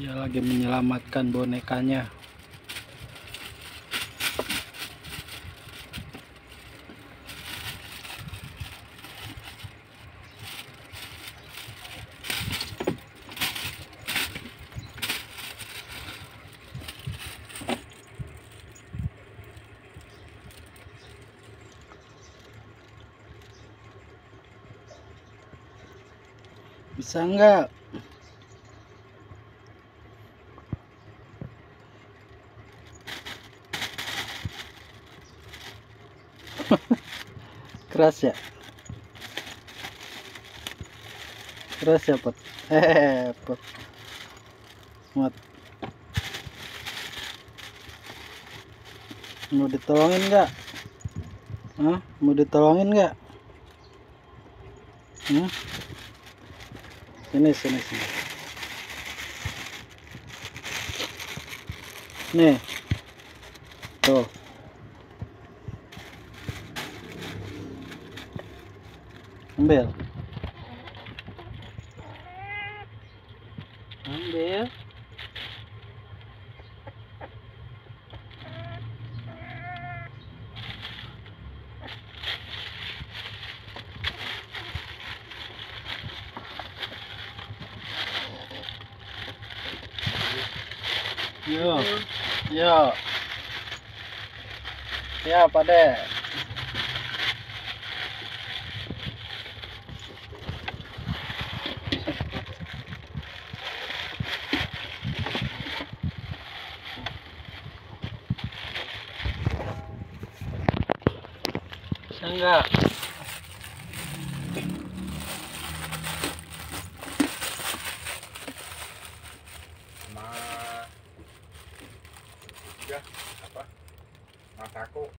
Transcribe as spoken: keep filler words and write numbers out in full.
Dia lagi menyelamatkan bonekanya. Bisa enggak? Keras ya? Keras ya, Pot? Eh, Pot. Mat. Mau ditolongin enggak? Hah? Mau ditolongin enggak? Hmm? Sini, sini, sini. Nih. Tuh. Ambil. Ambil. Yo. Yo. Ya, Pade. Bisa enggak? Sama ya apa Masako